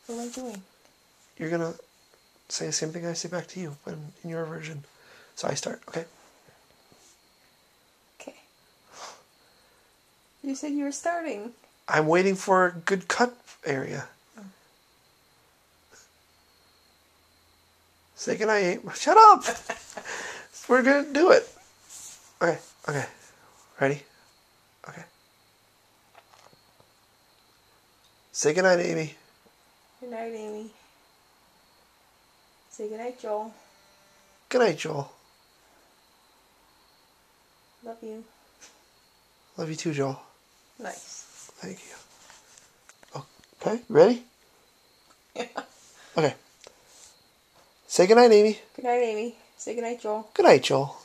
What am I doing? You're gonna say the same thing I say back to you, but in your version. So I start, okay? Okay. You said you were starting. I'm waiting for a good cut area. Oh. Say goodnight. Shut up! We're gonna do it. Okay, okay. Ready? Okay. Say goodnight, Amy. Good night, Amy. Say goodnight, Joel. Good night, Joel. Love you. Love you too, Joel. Nice. Thank you. Okay, ready? Yeah. Okay. Say goodnight, Amy. Good night, Amy. Say good night, Joel. Good night, Joel.